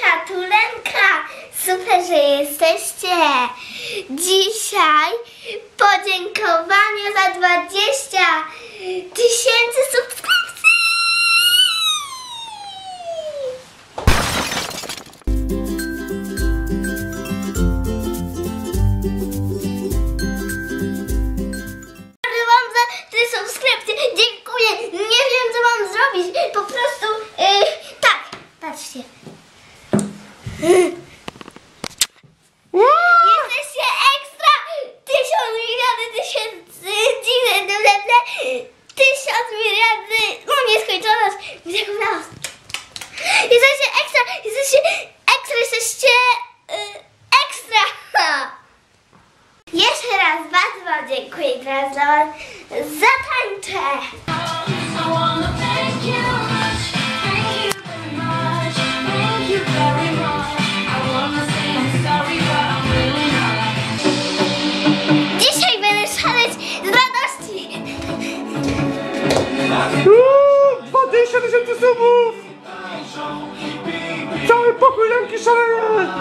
Tulenka! Super, że jesteście! Dzisiaj podziękowanie za 20 000 subskrypcji! Bardzo wam za te subskrypcje! Dziękuję! Nie wiem, co mam zrobić! Po prostu... tak! Patrzcie! Jesteście ekstra! 1000 miliardy, no nieskończoność, wyglądało. Jesteście ekstra, jesteście ekstra. Jeszcze raz bardzo wam dziękuję i teraz dla was zatańczę. Dzisiaj będę szaleć z radości. 20 000 subów! Cały pokój Lenki szaleje!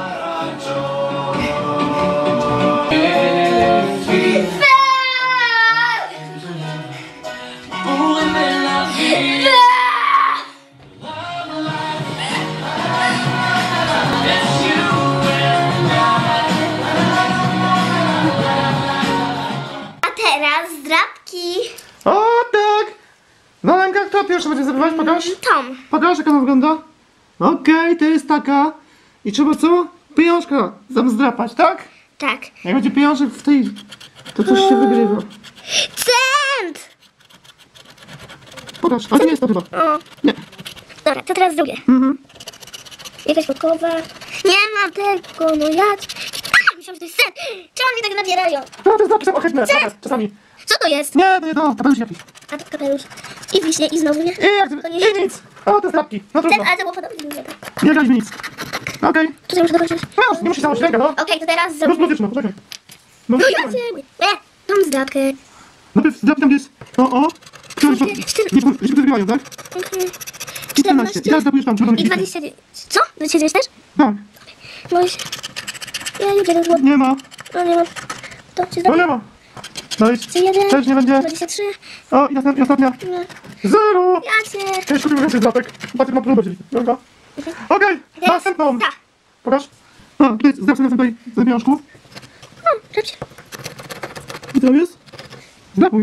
A teraz zdrabki. O tak! No Lenka, kto pierwszy będzie zrywać? Pokaż? Tom. Pokaż, jak ona wygląda. Okej, to jest taka. I trzeba co? Pieniążka zamzdrapać, tak? Tak. Jak będzie pieniążek w tej... to coś się wygrywa. Cent! Pokaż, ale nie jest to chyba. O. Nie. Dobra, to teraz drugie. Jakaś pakowa. Nie ma tego, no ja... Myślałam, że to jest cent. Czemu oni tak nabierają? No to jest napisem ohydne, czasami. Co to jest? Nie, to nie to, kapelusz jakiś. A to kapelusz. I wiśnie, i znowu nie. I jak To nie i nic. O, te zdrapki. No trudno. ale to było podobnie. Nie, tak. Nie graliśmy nic. Okej. Tutaj muszę dokończyć. No już, nie musisz całość ręka, no. Okej, to teraz No zrobię. muzyczno, poczekaj. No No ja muzyczno. cię... Mam zdrabkę. Najpierw zdrapki tam jest. O. Nie wygrywają, tak? 14. I teraz zdrapujesz tam, I 29. Co? 29 też? Tak. No i... Ja nie wiem, bo... Nie ma. No nie mam. To ci No zdrabkę. nie ma. Dajesz. 31. Też nie będzie. 23. O, i ostatnia. No. 0. Ja cię... Ja jeszcze kupimy więcej zdrapek. Patrz, ma próbę, czyli. Dobra. Okej, następną. Tak. Pokaż. A, tutaj zdrapmy tutaj z pieniążków. No, żebcie. I co jest? Zdrapuj.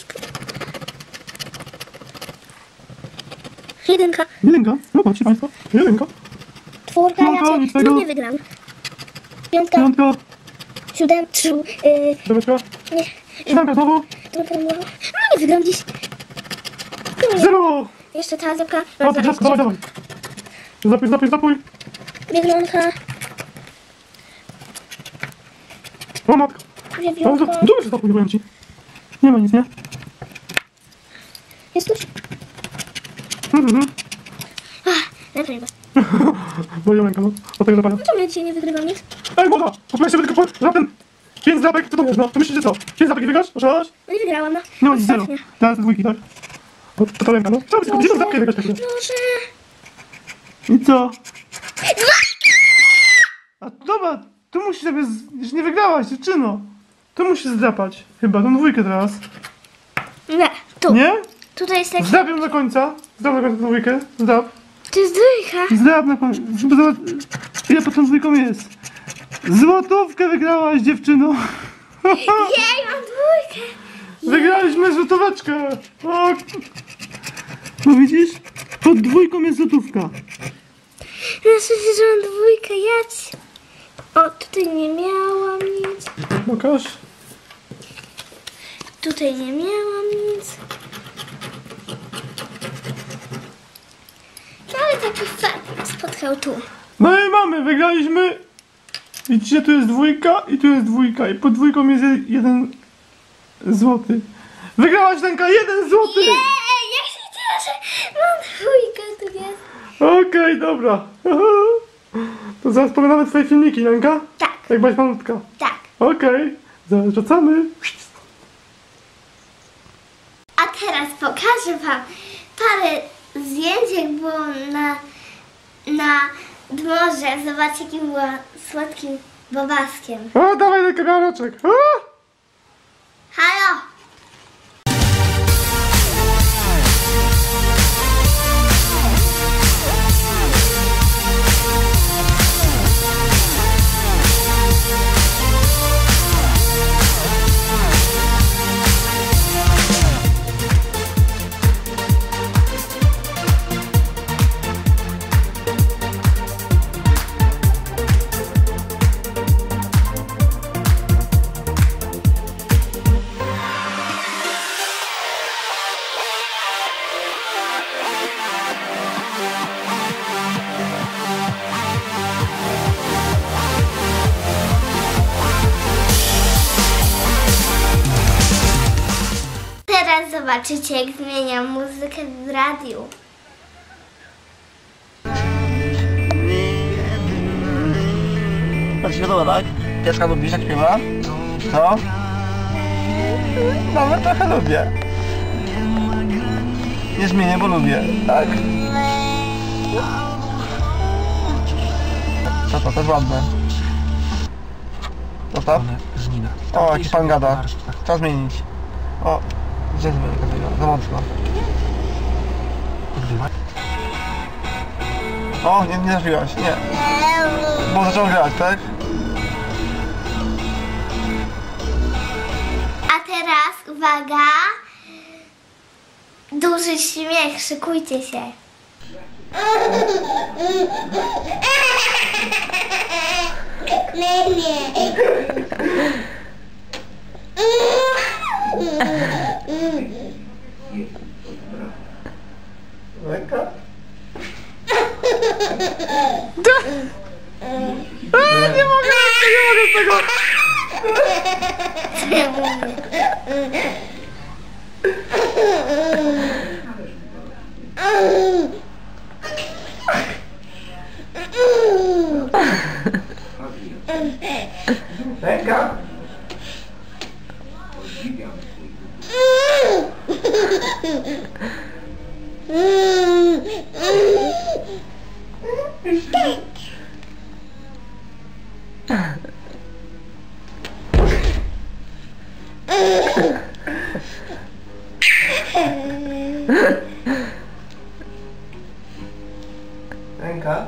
Jedynka. Jedynka. No patrzcie państwo. Jedynka. Czwórka, ja Czwórka, cię... nic tego. No nie wygram. Piątka. Piątka. Siódemka. Dobeczka. Nie. Siódemka znowu. No nie wygram dziś. No nie. 0. Jeszcze ta zupka. O, to wszystko, dawaj. Zapuj. Bieglonka. O, matka. Wiewiórka. Dużo się zapuj, powiem ci. Nie ma nic, nie? Jest coś? Lepiej was. Bo Jolenka, no. O tego zapala. Czemu ja dzisiaj nie wygrywam nic? Ej, młoda! Poczekaj sobie tylko żaden 5 zdrapek, co to wiesz, no? To myślicie co? 5 zdrapek i wygrasz? Oszalałaś? No nie wygrałam, no. Nie ma nic, 0. Ostatnia. Teraz te dwójki, tak? To Jolenka, no. Trzeba by tylko 10 zdrapek wygrać tak. Proszę. I co? A dobra, tu musisz sobie... Już nie wygrałaś, dziewczyno. Tu musisz zdrapać. Chyba, tą dwójkę teraz. Nie, tu. Nie? Tutaj jest taki... Zdrap ją do końca. Zdrap do końca tę dwójkę. Zdrap. To jest dwójka. Zdrap na końcu. Żeby zobacz, ile pod tą dwójką jest. Złotówkę wygrałaś, dziewczyno. Jej, mam dwójkę. Wygraliśmy złotóweczkę. O. No widzisz? Pod dwójką jest złotówka. Ja słyszę, że mam dwójkę, jadź. O, tutaj nie miałam nic. Pokaż. Tutaj nie miałam nic. No ale taki fakt spotkał tu. No i mamy, wygraliśmy. Widzicie, tu jest dwójka i tu jest dwójka. I pod dwójką jest 1 złoty. Wygrałaś, Lenka, 1 złoty. Jej, jak się cieszę. Mam dwójkę, tu jest. Okej, dobra. To zaraz poglądamy twoje filmiki, Lenka? Tak. Jak byłaś malutka. Tak. Okej, zaraz wracamy. A teraz pokażę wam parę zdjęć, jak było Może, zobacz jakim była słodkim bobaskiem. O, dawaj ten kawałeczek. Halo! Teraz zobaczycie, jak zmieniam muzykę w radiu. To ci podoba, tak? Pieska lubisz, jak śpiewa? Co? Nawet trochę lubię. Nie zmienię, bo lubię, tak? Co to jest ładne. Zostaw? O, jaki pan gada. Trzeba zmienić. O, gdzie zmienię tego? Za mocno. O, nie trafiłaś, nie. Bo zaczął grać, tak? A teraz, uwaga, duży śmiech, szykujcie się. Ręka? Nie mogę z tego. Co ja mówię? Ręka? Ręka?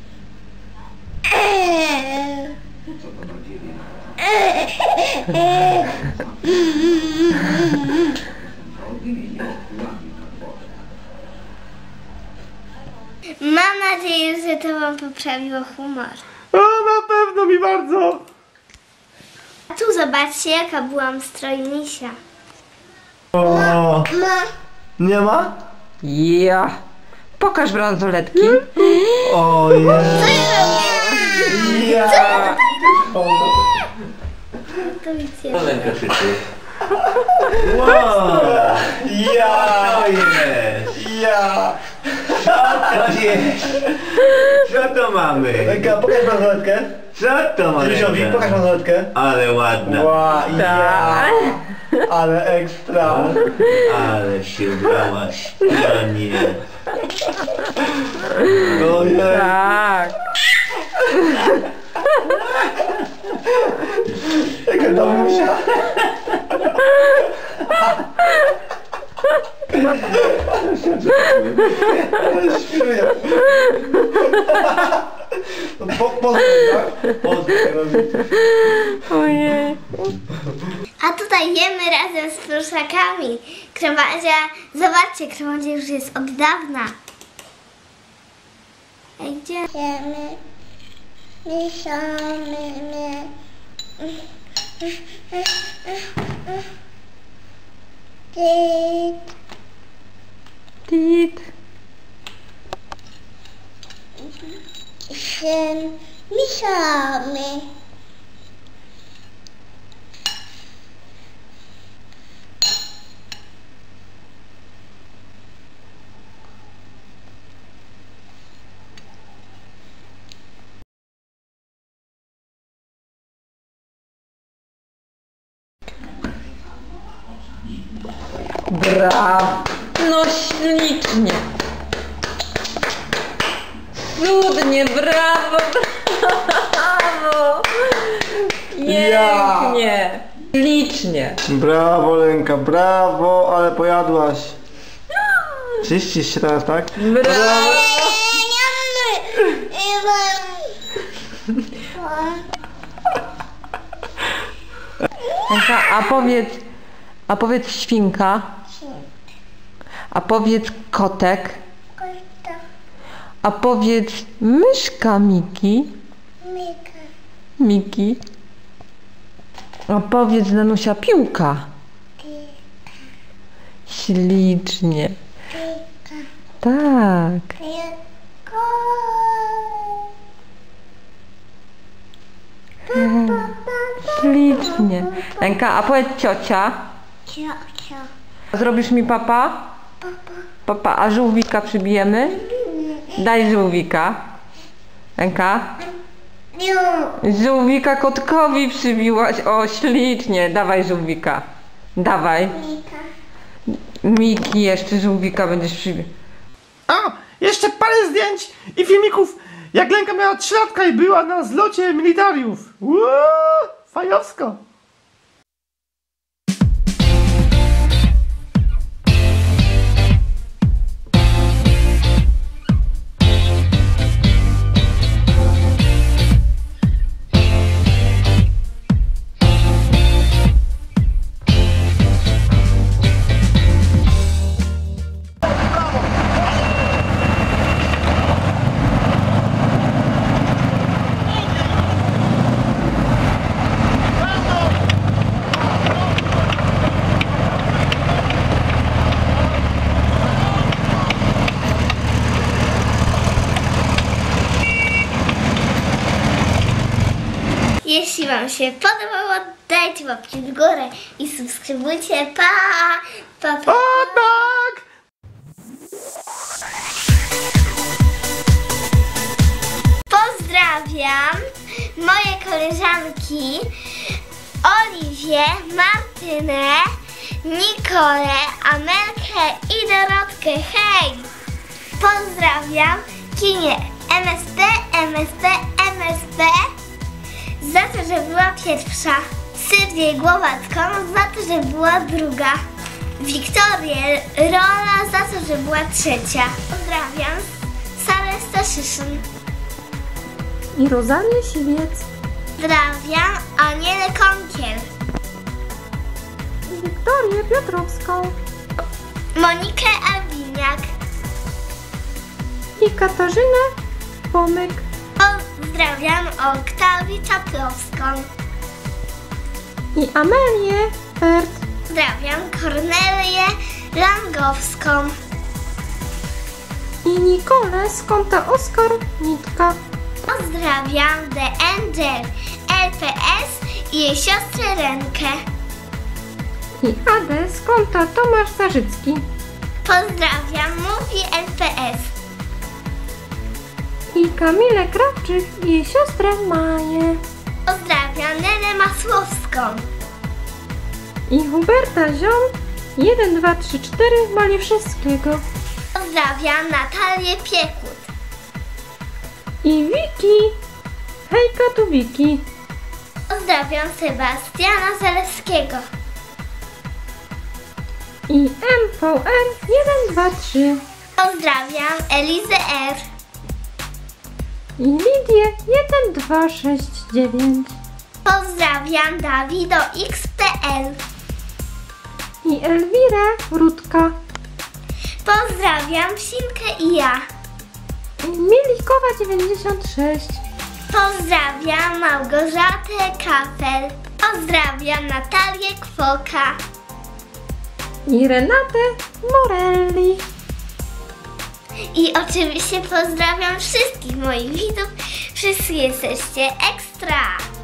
Mam nadzieję, że to wam poprawiło humor. O, na pewno mi bardzo. A tu zobaczcie, jaka byłam strojnisia. O, nie ma? Ja. Pokaż bransoletki. Ojej. Ja. To widzicie. Ręka krzyczy. Wow. Ja. Jest! Ja. To jest! Co to mamy? Ręka, pokaż bransoletkę. Co to mamy? Rysiowi, pokaż bransoletkę. Ale ładna. Wow, ja. Ale ekstra. Ale się ubrałaś. Panie. Ojej. Tak. Jaka domusia. Ale śmieję. Ojej. A tutaj jemy razem z pluszakami. Krawędzia, zobaczcie, krawędzia już jest od dawna. Ej, gdzie? Jemy. Mieszamy. Tit. Mieszamy. Brawo. No ślicznie. Cudnie. Pięknie, brawo, brawo. Pięknie. Licznie. Brawo, Lenka, brawo, ale pojadłaś. Czyścisz się teraz, tak? Brawo. Lenka, a powiedz świnka. A powiedz kotek. A powiedz myszka Miki. Miki. A powiedz Danusia piłka. Ślicznie. Tak. Ślicznie. Lenka, a powiedz ciocia. Zrobisz mi papa? Papa, a żółwika przybijemy? Daj żółwika. Lenka? Żółwika kotkowi przybiłaś. O, ślicznie. Dawaj żółwika. Dawaj. Miki, jeszcze żółwika będziesz przybił. A, jeszcze parę zdjęć i filmików, jak Lenka miała 3 latka i była na zlocie militariów. Fajowsko. Jeśli Wam się podobało, dajcie łapki w górę i subskrybujcie. Pa! Pa, pa. O tak! Pozdrawiam moje koleżanki Oliwię, Martynę, Nikolę, Amelkę i Dorotkę. Hej! Pozdrawiam Kinię MSP za to, że była pierwsza. Sylwię Głowacką za to, że była druga. Wiktorię Rola za to, że była trzecia. Pozdrawiam Sarę Staszyszyn. I Rozalię Siwiec. Pozdrawiam Anielę Konkiel. I Wiktorię Piotrowską. Monikę Albiniak. I Katarzynę Pomyk. Pozdrawiam Oktawię Czaplowską. I Amelię Fert. Pozdrawiam Kornelię Langowską. I Nikolę z konta Oskar Nitka. Pozdrawiam The Angel LPS i jej siostrę Renkę. I Adę z konta Tomasz Zarzycki. Pozdrawiam Mówi LPS. I Kamilę Krawczyk i jej siostrę Maję. Pozdrawiam Nenę Masłowską. I Huberta Ziom 1, 2, 3, 4 Maliszewskiego. Pozdrawiam Natalię Piekut. I Wiki. Hejka tu Wiki. Pozdrawiam Sebastiana Zalewskiego. I MVR 1, 2, 3. Pozdrawiam Elizę R. I Lidię 1, 2, 6, 9. Pozdrawiam Dawido XPL. I Elwirę Rudka. Pozdrawiam Sinkę i ja. I Milikowa 96. Pozdrawiam Małgorzatę Kafel. Pozdrawiam Natalię Kwoka. I Renatę Morelli. I oczywiście pozdrawiam wszystkich moich widzów. Wszyscy jesteście ekstra.